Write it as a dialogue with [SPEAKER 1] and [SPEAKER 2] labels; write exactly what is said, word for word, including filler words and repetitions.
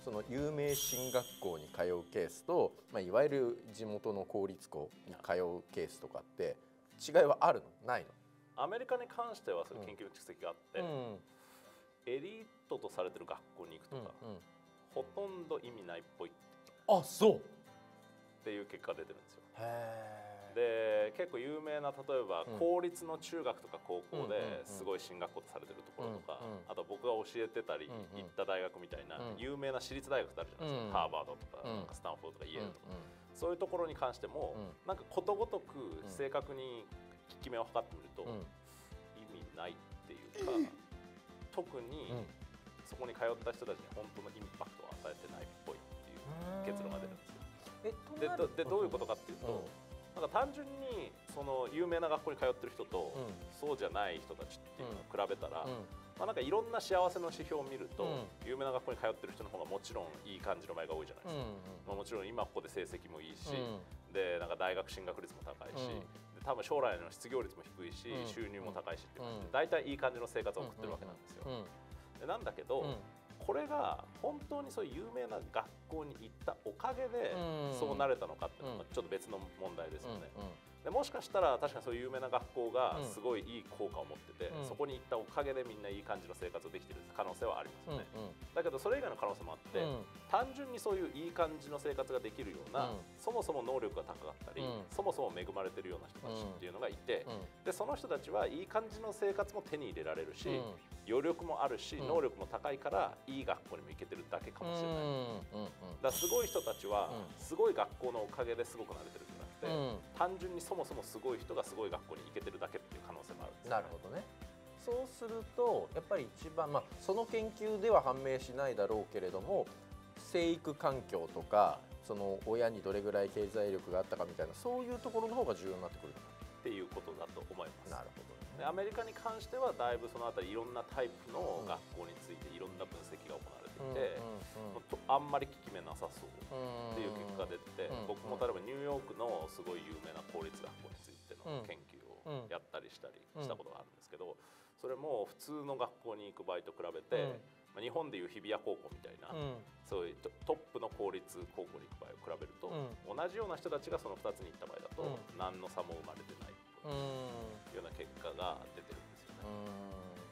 [SPEAKER 1] その有名進学校に通うケースと、まあ、いわゆる地元の公立校に通うケースとかって違いはあるのないの？
[SPEAKER 2] アメリカに関してはそういう研究蓄積があって、
[SPEAKER 1] うん、
[SPEAKER 2] エリートとされてる学校に行くとか、
[SPEAKER 1] うんうん、
[SPEAKER 2] ほとんど意味ないっぽい
[SPEAKER 1] あ、そう
[SPEAKER 2] っていう結果が出てるんですよ。
[SPEAKER 1] へー
[SPEAKER 2] で結構有名な、例えば
[SPEAKER 1] うん
[SPEAKER 2] 公立の中学とか高校
[SPEAKER 1] うんうんうん
[SPEAKER 2] ですごい進学校とされてるところとか、
[SPEAKER 1] うんうん
[SPEAKER 2] あと僕が教えてたり
[SPEAKER 1] うんうん
[SPEAKER 2] 行った大学みたいな
[SPEAKER 1] うん
[SPEAKER 2] 有名な私立大学ってあるじゃないですか、
[SPEAKER 1] うん
[SPEAKER 2] ハーバードとか、
[SPEAKER 1] うん
[SPEAKER 2] なんかスタンフォードとかイェールとか、
[SPEAKER 1] うんうん
[SPEAKER 2] そういうところに関しても、
[SPEAKER 1] うん
[SPEAKER 2] なんかことごとく正確に効き目を測ってみると、
[SPEAKER 1] うん
[SPEAKER 2] 意味ないっていうか、特に
[SPEAKER 1] うん
[SPEAKER 2] そこに通った人たちに本当のインパクトを与えてないっぽいっていう結論が出るんですよ。
[SPEAKER 1] えと
[SPEAKER 2] で
[SPEAKER 1] なる
[SPEAKER 2] どでどういうことかっていうと、なんか単純にその有名な学校に通ってる人と、
[SPEAKER 1] うん
[SPEAKER 2] そうじゃない人たちっていうのを比べたら、
[SPEAKER 1] うん
[SPEAKER 2] まあ、なんかいろんな幸せの指標を見ると、
[SPEAKER 1] うん
[SPEAKER 2] 有名な学校に通ってる人の方がもちろんいい感じの場合が多いじゃないですか、
[SPEAKER 1] うん
[SPEAKER 2] まあ、もちろん今ここで成績もいいし、
[SPEAKER 1] うん
[SPEAKER 2] でなんか大学進学率も高いし、
[SPEAKER 1] うん
[SPEAKER 2] で多分将来の失業率も低いし、
[SPEAKER 1] うん
[SPEAKER 2] 収入も高いしっていう感じで、
[SPEAKER 1] うん
[SPEAKER 2] 大体いい感じの生活を送ってるわけなんですよ。
[SPEAKER 1] うん
[SPEAKER 2] でなんだけど、
[SPEAKER 1] うん
[SPEAKER 2] これが本当にそういう有名な学校に行ったおかげで
[SPEAKER 1] うん
[SPEAKER 2] そうなれたのかっていうのは
[SPEAKER 1] うん
[SPEAKER 2] ちょっと別の問題ですよね。
[SPEAKER 1] うんうん
[SPEAKER 2] でもしかしたら確かにそういう有名な学校が
[SPEAKER 1] うん
[SPEAKER 2] すごいいい効果を持ってて、
[SPEAKER 1] うん
[SPEAKER 2] そこに行ったおかげでみんないい感じの生活をできてる可能性はありますよね。
[SPEAKER 1] うんうん
[SPEAKER 2] だけどそれ以外の可能性もあって、
[SPEAKER 1] うん
[SPEAKER 2] 単純にそういういい感じの生活ができるような、
[SPEAKER 1] うん
[SPEAKER 2] そもそも能力が高かったり、
[SPEAKER 1] うん
[SPEAKER 2] そもそも恵まれてるような人たちっていうのがいて、
[SPEAKER 1] うん
[SPEAKER 2] でその人たちはいい感じの生活も手に入れられるし、
[SPEAKER 1] うん
[SPEAKER 2] 余力もあるし、
[SPEAKER 1] うん
[SPEAKER 2] 能力も高いからいい学校にも行けてるだけかもしれない。
[SPEAKER 1] うんうんうん
[SPEAKER 2] だからすごい人たちは、
[SPEAKER 1] うん
[SPEAKER 2] すごい学校のおかげですごくなれてるんじゃなくて、
[SPEAKER 1] うん
[SPEAKER 2] 単純にそもそもすごい人がすごい学校に行けてるだけっていう可能性もあるんですよね。
[SPEAKER 1] なるほどね。そうするとやっぱり一番、まあ、その研究では判明しないだろうけれども、生育環境とかその親にどれぐらい経済力があったかみたいな、そういうところの方が重要になってくる。
[SPEAKER 2] っていうことだと思います。
[SPEAKER 1] なるほどね。
[SPEAKER 2] でアメリカに関してはだいぶそのあたりいろんなタイプの学校についていろんな分析が行われていて、
[SPEAKER 1] うんうんうん
[SPEAKER 2] とあんまり効き目なさそう
[SPEAKER 1] うん
[SPEAKER 2] っていう結果が出てて、
[SPEAKER 1] うん
[SPEAKER 2] 僕も例えばニューヨークのすごい有名な公立学校についての研究をやったりしたりしたことがあるんですけど、それも普通の学校に行く場合と比べて、
[SPEAKER 1] うん
[SPEAKER 2] まあ日本でいう日比谷高校みたいな、
[SPEAKER 1] うん
[SPEAKER 2] そういうトトップの公立高校に行く場合を比べると、同じような人たちがそのふたつに行った場合だと、
[SPEAKER 1] うん
[SPEAKER 2] 何の差も生まれてない
[SPEAKER 1] うん
[SPEAKER 2] というような結果が出てるんですよね。
[SPEAKER 1] うん